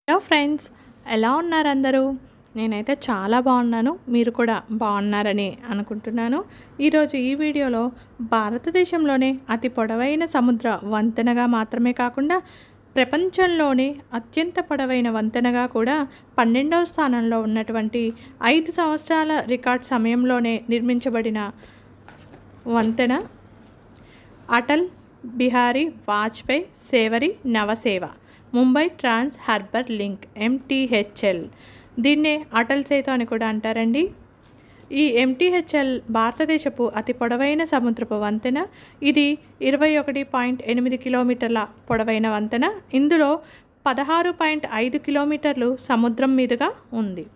Hello friends, ఎలా ఉన్నారు అందరూ? నేనైతే చాలా బాగున్నాను. మీరు కూడా బాగున్నారని అనుకుంటున్నాను. ఈరోజు ఈ వీడియోలో భారతదేశంలోనే అతి పొడవైన సముద్ర వంతెనగా మాత్రమే కాకుండా ప్రపంచంలోనే అత్యంత పొడవైన వంతెనగా కూడా 12వ స్థానంలో ఉన్నటువంటి 5 సంవత్సరాల రికార్డ్ సమయంలోనే నిర్మించబడిన వంతెన Atal Bihari Vajpayee Sewri Nhava Sheva Mumbai trans harbour link MTHL. దీన్నే అటల్ సేతు అని కూడా అంటారండి. ఈ MTHL భారతదేశపు అతి పొడవైన సముద్రపు వంతెన. ఇది 21.8 కిలోమీటర్ల పొడవైన వంతెన. ఇందులో 16.5 కిలోమీటర్లు సముద్రం మీదుగా ఉంది.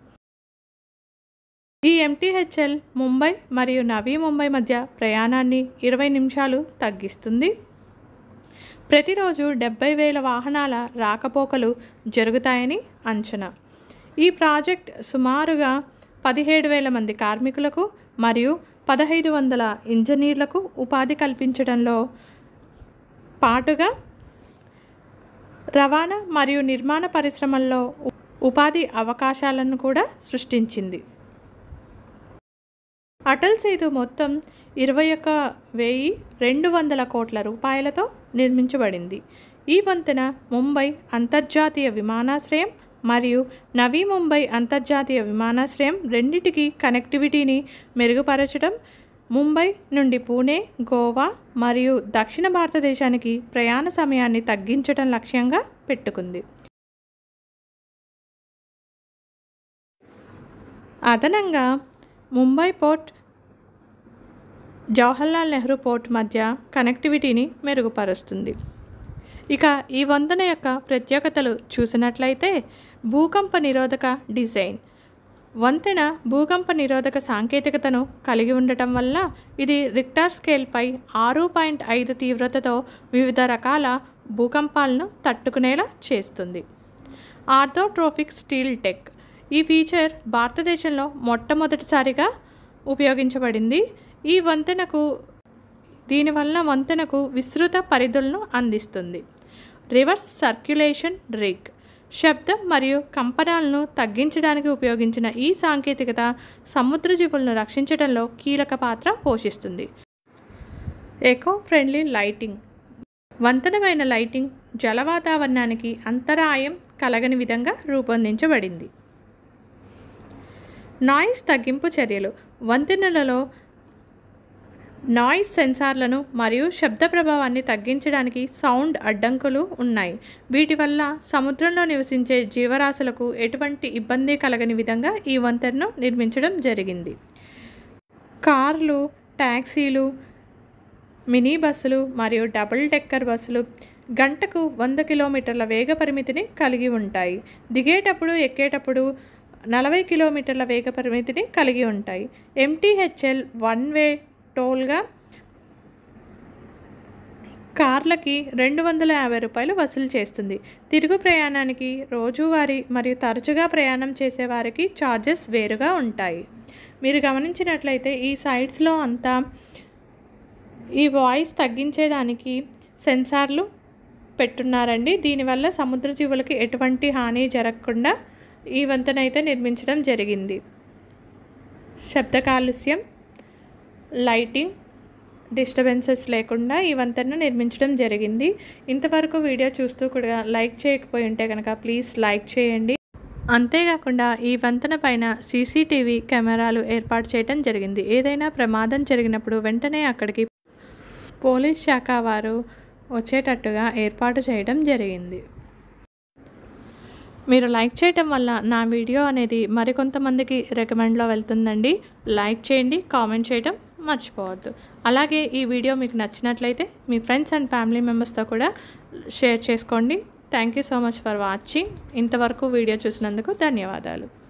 ఈ MTHL ముంబై మరియు నవీ ముంబై మధ్య ప్రయాణాన్ని 20 నిమిషాలు తగ్గిస్తుంది. ప్రతిరోజు 70,000 వాహనాల రాకపోకలు జరుగుతాయని అంచనా. ఈ ప్రాజెక్ట్ సుమారుగా 17,000 మంది కార్మికులకు మరియు 1,500 ఇంజనీర్లకు ఉపాధి కల్పించడంలో పాటుగా రవాణా మరియు నిర్మాణ పరిశ్రమల్లో ఉపాధి అవకాశాలను కూడా సృష్టించింది. అటల్ సేతు మొత్తం 21,200 కోట్ల రూపాయలతో నిర్మించబడింది. ఈ వంతెన ముంబై అంతర్జాతీయ విమానాశ్రయం మరియు నవీ ముంబై అంతర్జాతీయ విమానాశ్రయం రెండింటికి కనెక్టివిటీని మెరుగుపరచడం, ముంబై నుండి పూణే, గోవా మరియు దక్షిణ భారతదేశానికి ప్రయాణ సమయాన్ని తగ్గించడం లక్ష్యంగా పెట్టుకుంది. అదనంగా ముంబై పోర్ట్, జవహర్లాల్ నెహ్రూ పోర్ట్ మధ్య కనెక్టివిటీని మెరుగుపరుస్తుంది. ఇక ఈ వంతెన యొక్క ప్రత్యేకతలు చూసినట్లయితే భూకంప నిరోధక డిజైన్. వంతెన భూకంప నిరోధక సాంకేతికతను కలిగి ఉండటం వల్ల ఇది రిక్టర్ స్కేల్పై 6.5 తీవ్రతతో వివిధ రకాల భూకంపాలను తట్టుకునేలా చేస్తుంది. Orthotropic steel tech. ఈ ఫీచర్ భారతదేశంలో మొట్టమొదటిసారిగా ఉపయోగించబడింది. దీనివల్ల వంతెనకు విస్తృత పరిధులను అందిస్తుంది. Reverse circulation rig. శబ్దం మరియు కంపనాలను తగ్గించడానికి ఉపయోగించిన ఈ సాంకేతికత సముద్ర జీవులను రక్షించడంలో కీలక పాత్ర పోషిస్తుంది. Eco friendly lighting. వంతెనపైన లైటింగ్ జల వాతావరణానికి అంతరాయం కలగని విధంగా రూపొందించబడింది. నాయిస్ తగ్గింపు చర్యలు. వంతెనలలో నాయిస్ సెన్సార్లను మరియు శబ్ద ప్రభావాన్ని తగ్గించడానికి సౌండ్ అడ్డంకులు ఉన్నాయి. వీటి వల్ల సముద్రంలో నివసించే జీవరాశులకు ఎటువంటి ఇబ్బంది కలగని విధంగా ఈ వంతెనను నిర్మించడం జరిగింది. కార్లు, టాక్సీలు, మినీ బస్సులు మరియు డబుల్ డెక్కర్ బస్సులు గంటకు 100 కిలోమీటర్ల వేగ పరిమితిని కలిగి ఉంటాయి. దిగేటప్పుడు, ఎక్కేటప్పుడు 40 కిలోమీటర్ల వేగ పరిమితిని కలిగి ఉంటాయి. MTHL వన్ వే టోల్గా కార్లకి 250 రూపాయలు వసూలు చేస్తుంది. తిరుగు ప్రయాణానికి, రోజువారీ మరియు తరచుగా ప్రయాణం చేసేవారికి ఛార్జెస్ వేరుగా ఉంటాయి. మీరు గమనించినట్లయితే ఈ సైట్స్లో అంతా ఈ వాయిస్ తగ్గించేదానికి సెన్సార్లు పెట్టున్నారండి. దీనివల్ల సముద్ర జీవులకి ఎటువంటి హాని జరగకుండా ఈ వంతెన అయితే నిర్మించడం జరిగింది. శబ్ద కాలుష్యం, లైటింగ్ డిస్టర్బెన్సెస్ లేకుండా ఈ వంతెనను నిర్మించడం జరిగింది. ఇంతవరకు వీడియో చూస్తూ కూడా లైక్ చేయకపోయి ఉంటే కనుక ప్లీజ్ లైక్ చేయండి. అంతేకాకుండా ఈ వంతెన పైన CCTV కెమెరాలు ఏర్పాటు చేయడం జరిగింది. ఏదైనా ప్రమాదం జరిగినప్పుడు వెంటనే అక్కడికి పోలీస్ శాఖ వారు వచ్చేటట్టుగా ఏర్పాటు చేయడం జరిగింది. మీరు లైక్ చేయటం వల్ల నా వీడియో అనేది మరికొంతమందికి రికమెండ్లో వెళ్తుందండి. లైక్ చేయండి, కామెంట్ చేయడం మర్చిపోవద్దు. అలాగే ఈ వీడియో మీకు నచ్చినట్లయితే మీ ఫ్రెండ్స్ అండ్ ఫ్యామిలీ మెంబర్స్తో కూడా షేర్ చేసుకోండి. Thank you so much for watching. ఇంతవరకు వీడియో చూసినందుకు ధన్యవాదాలు.